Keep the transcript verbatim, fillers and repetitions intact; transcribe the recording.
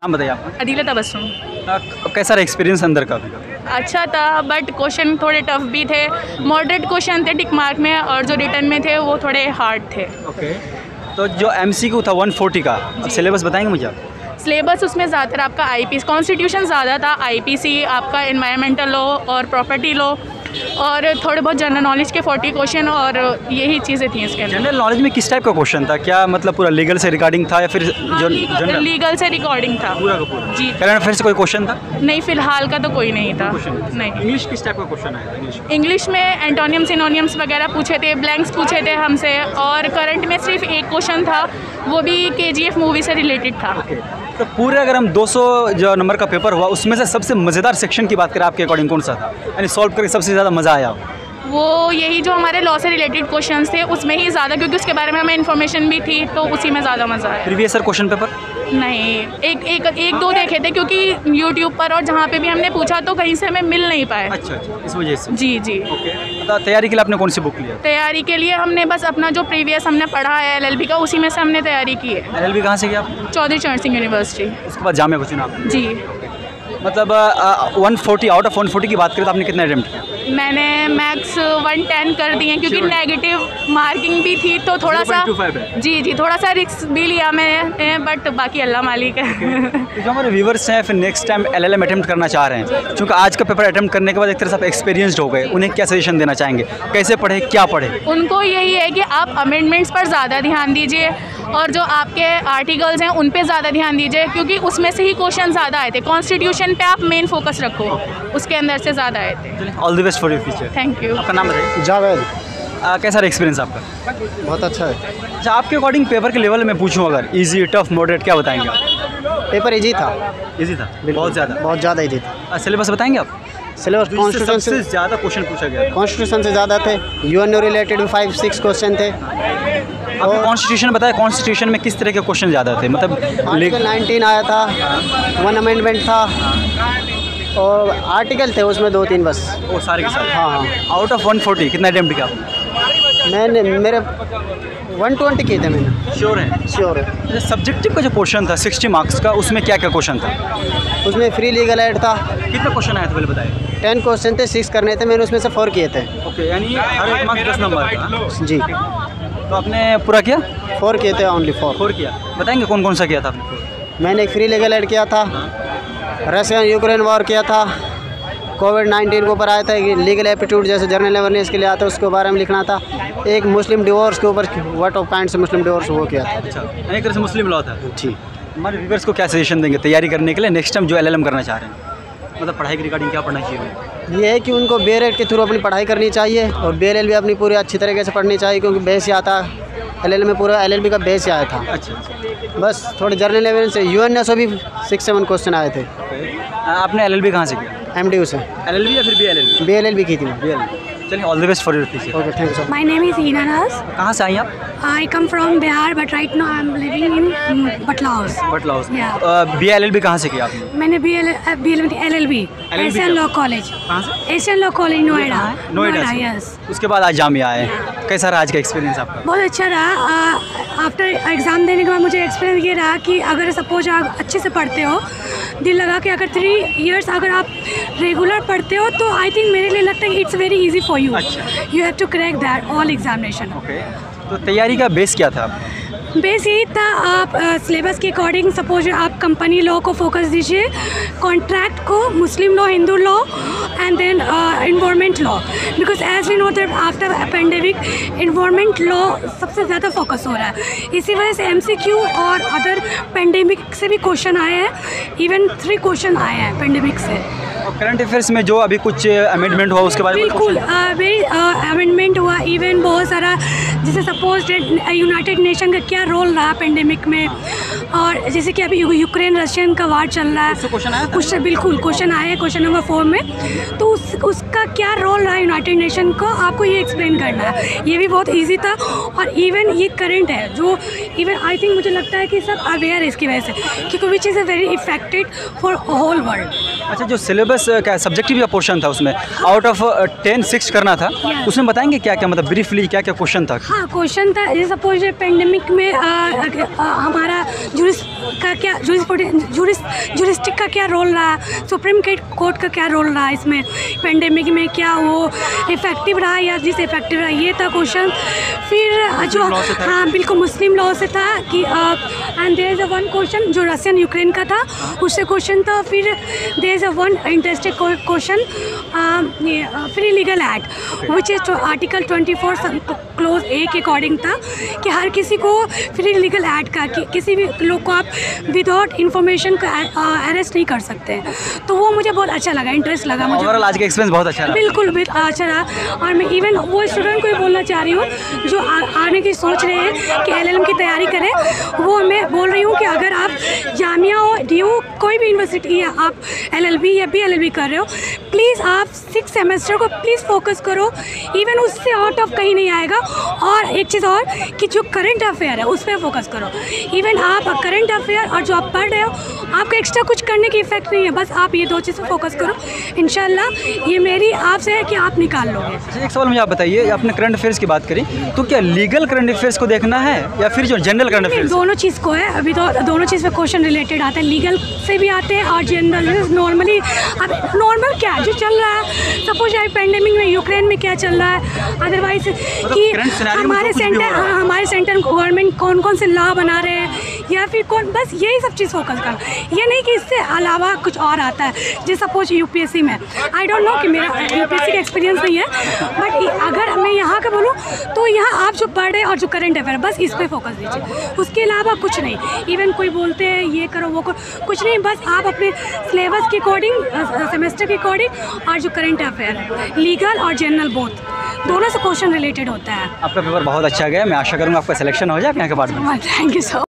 नाम बताइए आपका। अदीला तबस्सुम। अ, कैसा रहा एक्सपीरियंस अंदर का? अच्छा था, बट क्वेश्चन थोड़े टफ भी थे। मॉडरेट क्वेश्चन थे टिक मार्क में, और जो रिटर्न में थे वो थोड़े हार्ड थे। ओके, तो जो एमसीक्यू था वन फोर्टी का, अब सिलेबस बताएंगे मुझे आप? सिलेबस उसमें ज़्यादातर आपका आईपीसी कॉन्स्टिट्यूशन ज़्यादा था, आईपीसी आपका एनवायरमेंटल लॉ और प्रॉपर्टी लॉ, और थोड़े बहुत जनरल नॉलेज के फोर्टी क्वेश्चन, और यही चीज़ें थी इसके अंदर। जनरल नॉलेज में किस टाइप का क्वेश्चन था? क्या मतलब पूरा लीगल से रिगार्डिंग था या फिर जो जनरल? लीगल से रिकॉर्डिंग था पूरा का पूरा जी। करंट अफेयर से कोई क्वेश्चन था? नहीं, फिलहाल का तो कोई नहीं था। नहीं। इंग्लिश किस टाइप का क्वेश्चन आया था? इंग्लिश इंग्लिश में एंटोनियम सिनोनियम्स वगैरह पूछे थे, ब्लैंक्स पूछे थे हमसे, और करंट में सिर्फ एक क्वेश्चन था, वो भी केजीएफ मूवी से रिलेटेड था। तो पूरे अगर हम दो सौ जो नंबर का पेपर हुआ उसमें से सबसे मज़ेदार सेक्शन की बात करें आपके अकॉर्डिंग कौन सा था, यानी सॉल्व करके सबसे ज़्यादा मज़ा आया? वो यही जो हमारे लॉ से रिलेटेड क्वेश्चंस थे उसमें ही ज़्यादा, क्योंकि उसके बारे में हमें इन्फॉर्मेशन भी थी, तो उसी में ज़्यादा मज़ा आया। प्रीवियस ईयर क्वेश्चन पेपर नहीं, एक एक एक दो देखे थे, क्योंकि यूट्यूब पर और जहाँ पे भी हमने पूछा तो कहीं से हमें मिल नहीं पाए। अच्छा अच्छा, इस वजह से। जी जी। ओके, तो तैयारी के लिए आपने कौन सी बुक लिया? तैयारी के लिए हमने बस अपना जो प्रीवियस हमने पढ़ा है एलएलबी का, उसी में से हमने तैयारी की है। एलएलबी कहाँ से किया आप? चौधरी चरण सिंह यूनिवर्सिटी। उसके बाद जामिया को चुना आपने? जी। मतलब one forty out of one forty की बात करें तो आपने कितना अटेम्प्ट किया? मैंने मैक्स वन टेन कर दिए, क्योंकि नेगेटिव मार्किंग भी थी, तो थोड़ा सा जी जी थोड़ा सा रिस्क भी लिया मैंने, बट बाकी अल्लाह मालिक है। तो जो हमारे व्यूवर्स हैं फिर नेक्स्ट टाइम एलएलएम अटेम्प्ट करना चाह रहे हैं, क्योंकि आज का पेपर अटेम्प्ट करने के बाद एक तरह से आप एक्सपीरियंस्ड हो गए, उन्हें क्या सजेशन देना चाहेंगे? कैसे पढ़े, क्या पढ़े? उनको यही है कि आप अमेंडमेंट्स पर ज़्यादा ध्यान दीजिए, और जो आपके आर्टिकल्स हैं उन पे ज़्यादा ध्यान दीजिए, क्योंकि उसमें से ही क्वेश्चन ज़्यादा आए थे। कॉन्स्टिट्यूशन पे आप मेन फोकस रखो, उसके अंदर से ज़्यादा आए थे। All the best for your future. Thank you. आपका नाम बताइए। जावेद। आ, कैसा रहा एक्सपीरियंस आपका? बहुत अच्छा है। अच्छा, आपके अकॉर्डिंग पेपर के लेवल में पूछूं अगर इजी, टफ, मॉडरेट, क्या बताएंगे आप? पेपर इजी था। इजी था? बहुत ज़्यादा? बहुत ज़्यादा इजी था। सिलेबस बताएंगे आप? सिलेबस कॉन्स्टिट्यूशन सबसे ज़्यादा क्वेश्चन पूछा गया? कॉन्स्टिट्यूशन से ज़्यादा थे, यूएनओ रिलेटेड भी फाइव सिक्स क्वेश्चन थे। आपने कॉन्स्टिट्यूशन बताया, कॉन्स्टिट्यूशन में किस तरह के क्वेश्चन ज़्यादा थे? मतलब आर्टिकल नाइनटीन आया था, वन अमेंडमेंट था, और आर्टिकल थे उसमें दो तीन बस। वो सारे के सारे? हाँ हाँ। आउट ऑफ वन फोर्टी कितना अटेम्प्ट किया आपने? मैंने मेरे वन ट्वेंटी किए थे मैंने। श्योर है? श्योर है। सब्जेक्टिव का जो पोर्शन था सिक्सटी मार्क्स का, उसमें क्या क्या क्वेश्चन था? उसमें फ्री लीगल एड था। कितना क्वेश्चन आया था पहले बताइए? टेन क्वेश्चन थे, सिक्स करने थे, मैंने उसमें से फोर किए थे। ओके, यानी हर एक मार्क्स दस नंबर का? जी। तो आपने पूरा किया? फोर किए थे, ओनली फोर। फोर किया। बताएंगे कौन कौन सा किया था आपने? मैंने एक फ्री लीगल एड किया था, रशिया यूक्रेन वॉर किया था, कोविड नाइन्टीन के ऊपर आया था, लीगल एप्टीट्यूड जैसे जर्नल अवेयरनेस के लिए आता है उसके बारे में लिखना था, एक मुस्लिम डिवोर्स के ऊपर व्हाट ऑफ काइंड से मुस्लिम डिवोर्स वो किया था। अच्छा, एक तरह से मुस्लिम लॉ था। जी। हमारे व्यूवर्स को क्या सजेशन देंगे तैयारी करने के लिए नेक्स्ट टाइम जो एलएलएम करना चाह रहे हैं? मतलब पढ़ाई के रिगार्डिंग क्या पढ़ना चाहिए? ये है कि उनको बीएड के थ्रू अपनी पढ़ाई करनी चाहिए, और बीएलएल भी अपनी पूरी अच्छी तरीके से पढ़नी चाहिए, क्योंकि बेस ही आता है एलएल में, पूरा एलएलबी का बेस ही आया था। अच्छा, बस थोड़े जर्नल अवेयरनेस से यूएन से भी सिक्स सेवन क्वेश्चन आए थे। आपने एलएलबी कहाँ से किया? एमडीयू से। एलएलबी या फिर बीएलएल? बीएलएल भी की थी। बीएलएल। चलिए, all the best for your future. Okay, thank you so much. My name is Hina Naz. कहाँ से आई आप? I come from Bihar, but right now I'm living in um, Batla House. Batla House. Yeah. BLL भी कहाँ से किया आपने? मैंने B L B L L L B Asian law college. कहाँ से? Asian law college Noida. Noida से। यस। उसके बाद आज जामिया आए, कैसा रहा आज का एक्सपीरियंस आपका? बहुत अच्छा रहा। आफ्टर एग्ज़ाम देने के बाद मुझे एक्सपीरियंस ये रहा कि अगर सपोज आप अच्छे से पढ़ते हो, दिल लगा के अगर थ्री इयर्स अगर आप रेगुलर पढ़ते हो, तो आई थिंक मेरे लिए लगता है it's very easy for you. You have to crack that all examination. Okay, तो तैयारी का बेस क्या था? बेस यही था, आप सिलेबस के अकॉर्डिंग सपोज आप कंपनी लॉ को फोकस दीजिए, कॉन्ट्रैक्ट को, Muslim law, Hindu law, and then environment law, because as we know that after pandemic environment law सबसे ज़्यादा फोकस हो रहा है। इसी वजह से एमसीक्यू और अदर पेंडेमिक से भी क्वेश्चन आए हैं, इवन थ्री क्वेश्चन आए हैं पेंडेमिक से। और करंट अफेयर्स में जो अभी कुछ अमेंडमेंट हुआ उसके बारे में? बिल्कुल, वेरी अमेंडमेंट हुआ, इवन बहुत सारा, जैसे सपोज यूनाइटेड नेशन का क्या रोल रहा पेंडेमिक में, और जैसे कि अभी यूक्रेन रशियन का वार चल रहा है, उससे बिल्कुल क्वेश्चन आए हैं क्वेश्चन नंबर फोर में, तो उस उसका क्या रोल रहा यूनाइटेड नेशन को, आपको ये एक्सप्लेन करना है। ये भी बहुत ईजी था, और इवन ये करंट है जो इवन आई थिंक मुझे लगता है कि सब अवेयर है इसकी वजह से, क्योंकि which is a very affected for whole world. अच्छा, जो सिलेबस क्या सब्जेक्टिव का पोर्शन था उसमें आउट ऑफ टेन सिक्स करना था, Yeah. उसमें बताएंगे क्या क्या मतलब ब्रीफली क्या क्या क्वेश्चन था? हाँ, क्वेश्चन था ये सपोज पेंडेमिक में आ, आ, हमारा जुरिस का क्या जुरिस जुरिस्टिक का क्या रोल रहा, सुप्रीम कोर्ट का क्या रोल रहा इसमें, पेंडेमिक में क्या वो इफेक्टिव रहा या जिस इफेक्टिव रहा, ये था क्वेश्चन। फिर जो हाँ बिल्कुल मुस्लिम लॉ से था कि and there is a one question जो रशियन यूक्रेन का था, उससे क्वेश्चन था। फिर there is a one interested question free legal act which is article twenty four clause A के अकॉर्डिंग था कि हर किसी को फ्री लीगल एक्ट का कि किसी भी लोग को आप विदाउट इन्फॉर्मेशन का अरेस्ट नहीं कर सकते। तो वो मुझे बहुत अच्छा लगा, इंटरेस्ट लगा मुझे। ओवरऑल आज का एक्सपीरियंस बहुत अच्छा रहा। बिल्कुल बिल्कुल अच्छा रहा। और मैं इवन वो स्टूडेंट को भी बोलना चाह रही हूँ जो आ, आने की सोच रहे हैं कि एलएलएम की तैयारी करें, वो मैं बोल रही हूँ कि अगर आप जामिया हो, डीयू, कोई भी यूनिवर्सिटी या आप एलएलबी या बी एलएलबी कर रहे हो, प्लीज़ आप सिक्स सेमेस्टर को प्लीज़ फोकस करो। इवन उससे आउट ऑफ कहीं नहीं आएगा। और एक चीज़ और कि जो करंट अफेयर है उस पर फोकस करो। इवन आप करंट अफेयर और जो आप पढ़ रहे हो, आपका एक्स्ट्रा कुछ करने की इफेक्ट नहीं है, बस आप ये दो चीज़ पर फोकस करो। इंशाल्लाह ये मेरी आपसे है कि आप निकाल लोगे। एक सवाल मुझे आप बताइए, आपने करंट अफेयर्स की बात करी, तो क्या लीगल करंट अफेयर्स को देखना है या फिर जो जनरल करंट अफेयर्स? दोनों चीज़ को है। अभी तो दोनों चीज़ पे क्वेश्चन रिलेटेड आते हैं, लीगल से भी आते हैं और जनरल। नॉर्मली अब नॉर्मल क्या जो चल रहा है, सपोज आई पेंडेमिक में यूक्रेन में क्या चल रहा है, अदरवाइज कि हमारे सेंटर हाँ, हमारे सेंटर गवर्नमेंट कौन कौन से लॉ बना रहे हैं या फिर कौन, बस यही सब चीज़ फोकस करना। ये नहीं कि इससे अलावा कुछ और आता है। जैसे सपोज यूपीएससी में, आई डोंट नो कि मेरा यूपीएससी का एक्सपीरियंस नहीं है, बट अगर मैं यहाँ का बोलूँ तो यहाँ आप जो पढ़ रहे हैं और जो करंट अफेयर, बस इस पर फोकस दीजिए, उसके अलावा कुछ नहीं। इवन कोई बोलते हैं ये करो वो करो, कुछ नहीं, बस आप अपने सिलेबस के अकॉर्डिंग, सेमेस्टर के अकॉर्डिंग और जो करंट अफेयर है, लीगल और जनरल बोथ, दोनों से क्वेश्चन रिलेटेड होता है। आपका पेपर बहुत अच्छा गया, मैं आशा करूँगा आपका सिलेक्शन हो जाए यहाँ के बाद में। Thank you so